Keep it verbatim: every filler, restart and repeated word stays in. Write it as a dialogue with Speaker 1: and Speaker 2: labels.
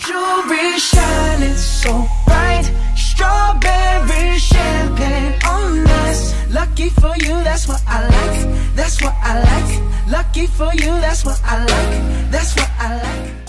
Speaker 1: jewelry shining so bright, strawberry champagne on us. Lucky for you, that's what I like, that's what I like. Lucky for you, that's what I like, that's what I like.